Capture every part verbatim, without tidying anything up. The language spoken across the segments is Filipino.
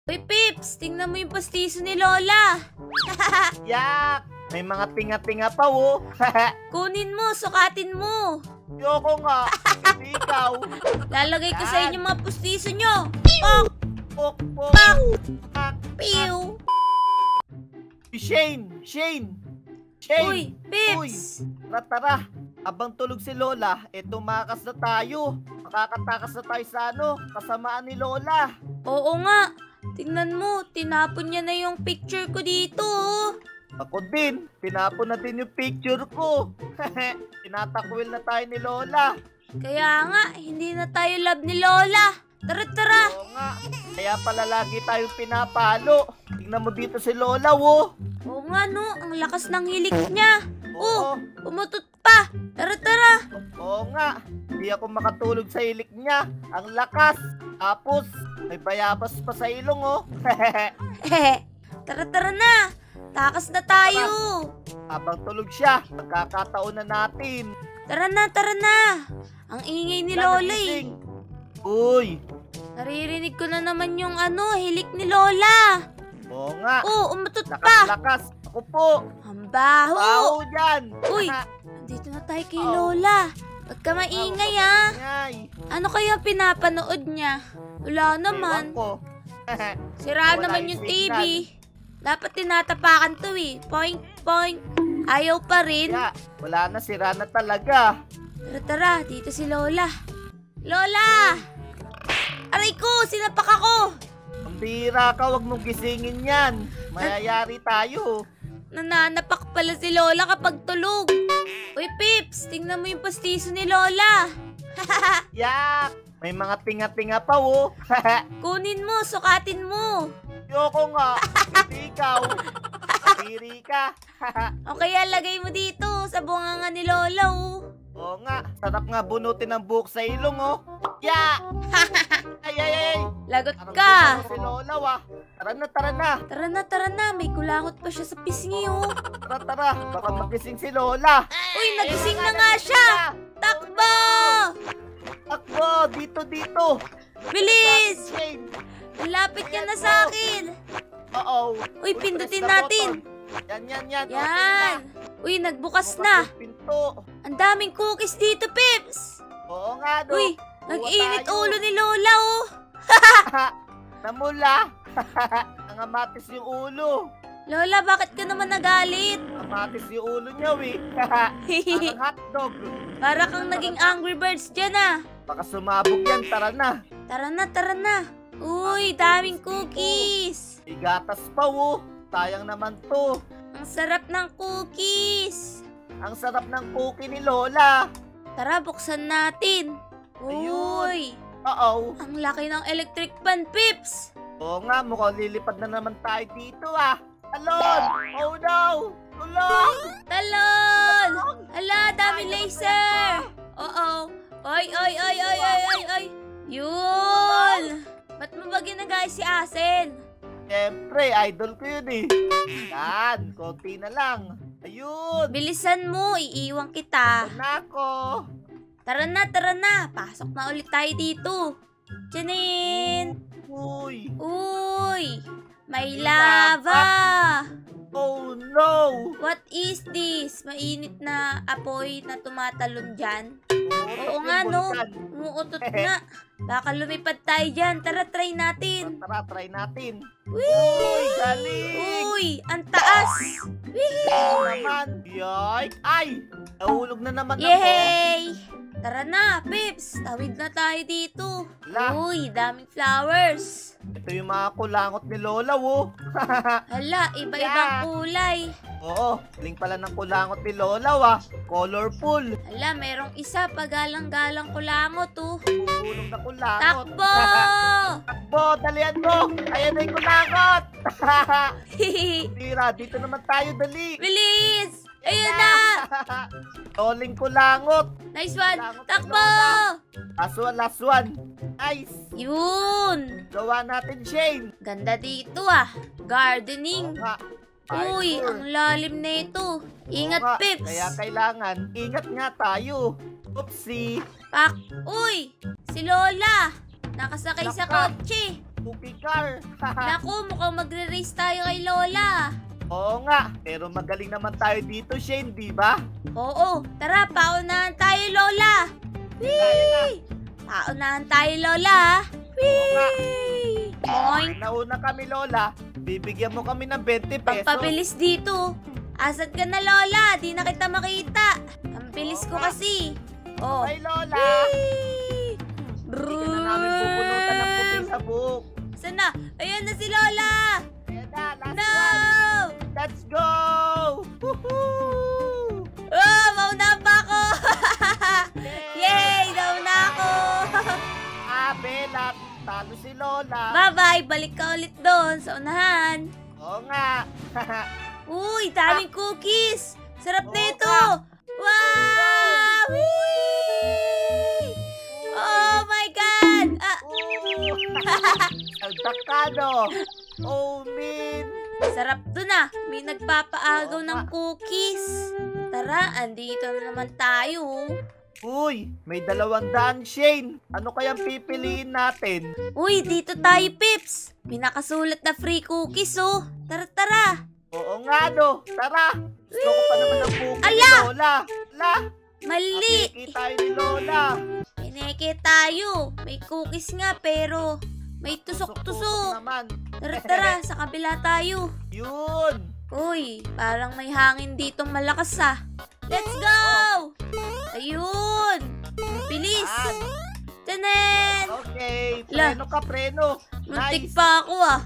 Uy, Pips! Tingnan mo yung pastiso ni Lola. Yak! May mga tinga-tinga pa, oh. Kunin mo, sukatin mo. Yoko nga. Hindi ikaw. Lalagay ko sa inyo mga pastiso nyo. Pok! Pok! Pok! Pak! Pak! Pew! Shane! Shane! Shane! Uy, Pips! Uy, tara, tara. Abang tulog si Lola, eh tumakas na tayo. Makakatakas na tayo sa ano, kasamaan ni Lola. Oo nga. Tingnan mo, tinapon niya na yung picture ko dito. Ako din, tinapon na din yung picture ko. Tinatakwil na tayo ni Lola. Kaya nga, hindi na tayo love ni Lola. Tara, tara. Oo nga, kaya pala lagi tayong pinapalo. Tingnan mo dito si Lola, wo. Oo nga no, ang lakas ng hilik niya. Oo. Oh, umutot pa. Tara, tara. Oo nga, hindi ako makatulog sa hilik niya. Ang lakas. Tapos, may bayabas pa sa ilong, oh. Hehe. Tara, tara na. Takas na tayo. Habang tulog siya, magkakataon na natin. Tara na, tara na. Ang ingay ni Lola eh. Nagising. Uy. Naririnig ko na naman yung ano, hilik ni Lola. Oo nga. Oh, umutot pa. Lakas-lakas. Ako po. Ang baho. Baho dyan. Uy, nandito na tayo kay Lola. Huwag ka maingay ah. Ingay. Ano kaya pinapanood niya? Wala naman. Ewan ko. Sira Wala naman yung yung T V. signal. Dapat tinatapakan to eh. Poink, poink. Ayaw pa rin. Kaya, wala na, sira na talaga. Tara, tara. Dito si Lola. Lola! Aray ko! Sinapak ako! Ang bira ka, wag mong gisingin yan. Mayayari tayo. Nananapak pala si Lola kapag tulog. Uy, Pips! Tingnan mo yung pastiso ni Lola. Yak! May mga tinga-tinga pa, oh. Kunin mo, sukatin mo. Yoko nga. Hindi ikaw. Piri ka. O kaya lagay mo dito sa bunganga ni Lola, oh. Oo nga. Sarap nga bunutin ang buhok sa ilong, oh. Ya! Ay, ay, ay. Lagot Parang ka. gusto ko si Lola, wah. Tara na, tara na. Tara na, tara na. May kulangot pa siya sa pisngi, oh. Tara, tara. Baka magising si Lola. Uy, nagising na nga siya. Takbo! Takbo! Dito, dito. Bilis! Shane. Ang lapit niya na sa akin. Oo. Uy, pindutin natin. Yan, yan, yan. Yan. Uy, nagbukas na. Pinto. Ang daming cookies dito, Pips. Oo nga, no. Uy, nag-init tayo. ulo ni Lola, oh. Namula. Nangamatis yung ulo. Lola, bakit ka naman nagalit? Nangamatis yung ulo niya, eh. Parang hotdog. Para kang naging Angry Birds dyan, ah. Baka sumabog yan. Tara na. Tara na, tara na. Uy, daming cookies. May gatas pa, oh. Sayang naman to. Ang sarap ng cookies. Ang sarap ng cookie ni Lola. Tara, buksan natin. Uy, Oo. ang laki ng electric fan, Pips. Oo nga, mukhang lilipad na naman tayo dito, ah. Talon! Oh, no! Tulong! Talon! Hala, dami laser. Oo. Oy, oy, oy, oy, oy, oy, oy. Yun. Ba't mo ba ginagaya si Asen? Siyempre, idol ko yun, eh. Yan, konti na lang. Ayun! Bilisan mo, iiwan kita. Ito na ako. Tara na, tara na. Pasok na ulit tayo dito. Janine! Uy! Uy! May May lava! Oh, no! What is this? Mainit na apoy na tumatalon dyan? Oo Umuutot nga, yung no? bulkan. Umuutot nga. Baka lumipad tayo dyan. Tara, try natin. Tara, try natin. Uy! Uy, galing! Uy! Ang taas! Ano naman? Yoy! Ay! Nahulog na naman ako. Yay! Tara na, Pips. Tawid na tayo dito. Hala. Uy, daming flowers. Ito yung mga kulangot ni Lola, wo. Hala, iba-ibang Yeah. kulay. Oo, galing pala ng kulangot ni Lola, wa. Colorful. Hala, merong isa pagalang-galang kulangot, oh. Pupulong na kulangot. Takbo! Takbo, dalian mo. Ayan na yung kulangot. Tira, dito naman tayo, dali. Bilis! Ayun na! Toling kulangot. Nice one! Kulangot ni Takbo! Lola. Last one, last one. Nice. Yun! Gawa natin, Shane. Ganda dito, ah. Oo Gardening. nga. Uy, Parkour. ang lalim na ito. Ingat, Oo nga, Pips. Kaya kailangan, ingat nga tayo. Oopsie. Pak! Uy! Si Lola! Nakasakay sa Naka. kotse. cookie car. Naku, mukhang magre-race tayo kay Lola. Oo nga, pero magaling naman tayo dito, Shane, di ba? Oo, tara, paunahan tayo, Lola. Whee! Paunahan tayo, Lola. Whee! Oink! Nauna kami, Lola. Bibigyan mo kami ng twenty pesos. Pagpabilis dito. Asat ka na, Lola. Di na kita makita. Ang bilis ko kasi. Oh. Bye, Lola. Whee! Hindi ka na namin pupunutan ng puti sa buhok. Sana? Ayan na si Lola. Ayan na, last No! one. Let's go! Woohoo! Oh, mauna pa ako. Yay! Nauna ako. Ah, Bella, talo si Lola. Bye-bye. Balik ka ulit doon sa unahan. Oo nga. Uy, daming cookies. Sarap Oo na ito. nga. Wow! Whee! Oh my God! Ah, Aldakado. Oh, min. sarap dun ah. May nagpapaagaw Oo ng nga. cookies. Tara, andito na naman tayo. Uy, may dalawang daan, Shane. Ano kayang pipiliin natin? Uy, dito tayo, Pips. May nakasulat na free cookies, oh. Tara, tara. Oo nga, no. Tara. Gusto ko pa naman ng cookie ni Ala! Lola. Ala! Mali. Piki tayo ni Lola. Pineke tayo. May cookies nga, pero may tusok-tusok. naman. Tara, tara. Sa kabila tayo. Yun. Uy, parang may hangin ditong malakas ah. Let's go! Ayun! Ang bilis! Yan. Tanen! Okay. La. Preno ka, preno. Muntik Nice. pa ako ah.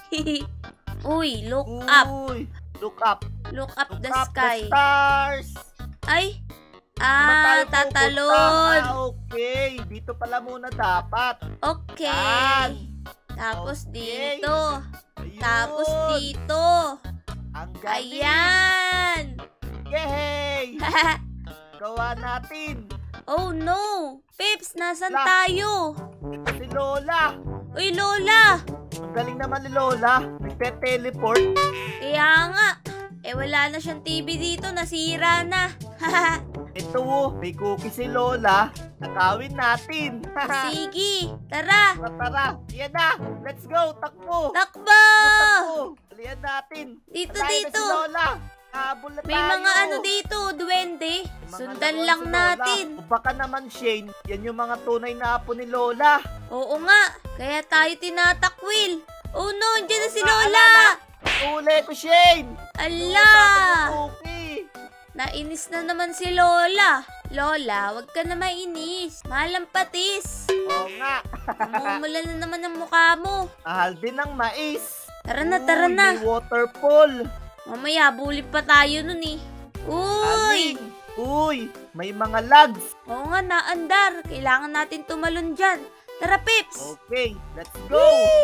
Uy, look up. Uy. Look up. Look up Look the up sky. the stars. Ay! Saan Ah, tayo tatalon. pupunta? Ah, okay. Dito pala muna dapat. Okay. Yan. Tapos Okay. dito. Ayun. Tapos dito. Ang galing. Ayan! Yay! Gawa natin. Oh no! Pips, nasan La. tayo? Ito si Lola. Uy, Lola! Ang galing naman ni Lola. Nagte-teleport. Kaya nga. Eh, wala na siyang T V dito. Nasira na. Ito, oh, may cookie si Lola. Nakawin natin. Sige, tara. Tara, tara. Yan na. Let's go. Takbo. Takbo! Takbo. Alihan natin. Dito, Tayo na dito. si Lola. Habol na May tayo. mga ano dito, duwende. Mga Sundan laruan lang si Lola. natin. O baka naman, Shane, yan yung mga tunay na apo ni Lola. Oo nga, kaya tayo tinatakwil. Oh no, andyan na Oo si nga, Lola. Uli ko, Shane. Ala! Cookie. Nainis na naman si Lola. Lola, wag ka na mainis. Malang patis. Oo nga. Mumula na naman ang mukha mo. Ahal din ng mais. Tara na, tara Uy, na. May waterfall. Mamaya, bulip pa tayo nun eh. Uy! Aling. Uy, may mga lags. Oo nga, naandar. Kailangan natin tumalon dyan. Tara, Pips! Okay, let's go.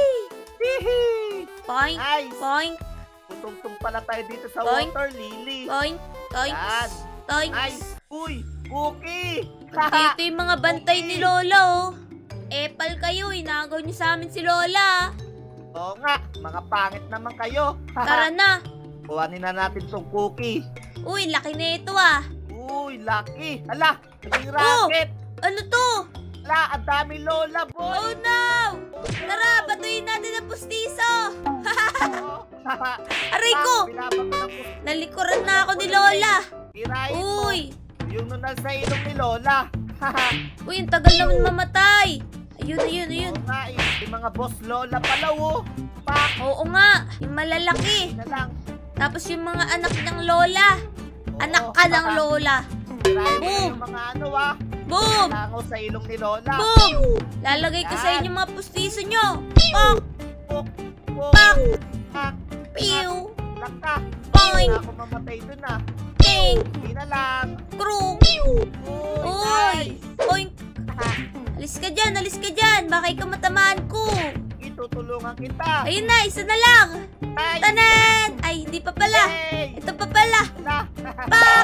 Hihi. Poink, Nice. poink, Tutungtong pala tayo dito sa Boing. water lily. poink, toink, Yan. toink. Nice. Uy, cookie. Dito yung mga bantay ni Lola, oh. Epal kayo, inagaw niyo sa amin si Lola. Oo nga, mga pangit naman kayo. Tara na. Kuhanin na natin tong cookie. Uy, laki na ito ah. Uy, lucky. Hala, naging Oh! racket. Ano to? Hala, ang dami Lola, boy. Oh no! Tara, batuin natin ang pustiso. Oo. Aray ko! Binabato ng pusto. Nalikuran na ako ni Lola. Tirahin mo. Uy! Yung nunal sa ilong ni Lola. Uy, ang tagal naman mamatay. Ayun, ayun, ayun. Oo nga, eh. Yung mga boss Lola pala, oh. Pak Oo nga, yung malalaki. na lang. Tapos yung mga anak ng Lola. Oo. Anak ka ng Lola. Tirahin mo Boom. yung mga ano, ah. Boom! Langaw sa ilong ni Lola. Boom! Lalagay ko sa Yan. inyo mga pustiso nyo. Pok! Pok, pok, Pak! pak, Pew! laka. Boing! Hindi na ako mamatay dun, ah. Ting! Hindi na lang. Krung! Uy, Uy! nice. Oink! Alis ka dyan, alis ka dyan. Baka ikaw matamaan ko. Itutulungan kita. Ayun na, isa na lang. Nice. Tanan! Ay, hindi pa pala. Yay! Ito pa pala. Hala. Pak!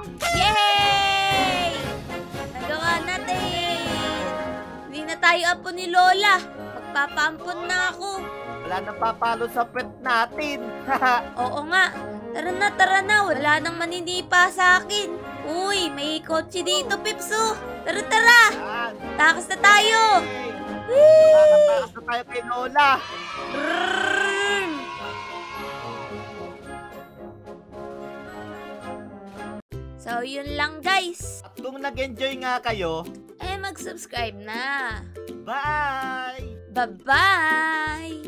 Yay! Nagawa natin. Hindi na tayo apo ni Lola. Magpapaampon na ako. Wala nang papalo sa pet natin. Oo nga. Tara na, tara na. Wala nang maninipa sa akin. Uy, may kotse dito, Pipso. Tara, tara. Yan. Takas na tayo. Yay. Makakatakas na tayo kay Lola. Brrrr! So, yun lang guys. At kung nag-enjoy nga kayo, Eh, mag-subscribe na. bye! Bye-bye!